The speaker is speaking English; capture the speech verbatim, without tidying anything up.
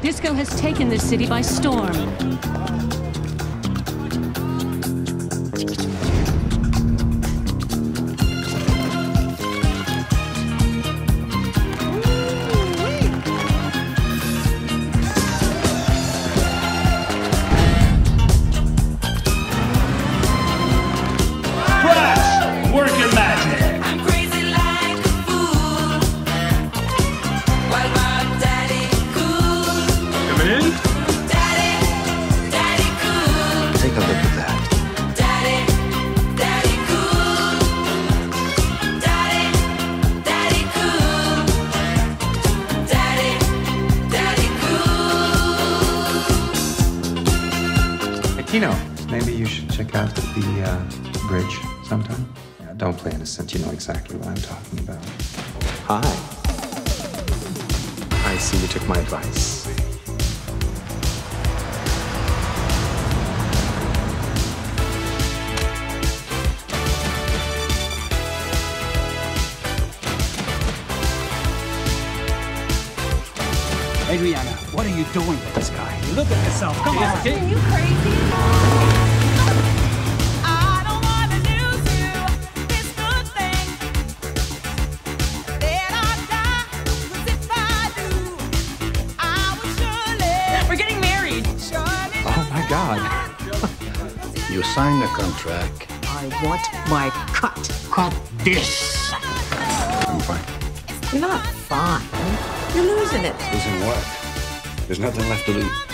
Disco has taken this city by storm. Tino, maybe you should check out the uh, bridge sometime. Yeah, don't play innocent. You know exactly what I'm talking about. Hi. I see you took my advice. Adriana, what are you doing with this guy? Look at yourself. Come on. Are you crazy? I don't want to lose you. This good thing. Then I die. 'Cause if I do, I will surely. We're getting married. Surely. Oh my God. You signed the contract. I want my cut. Cut this. I'm fine. You're not fine. You're losing it. Losing what? There's nothing left to lose.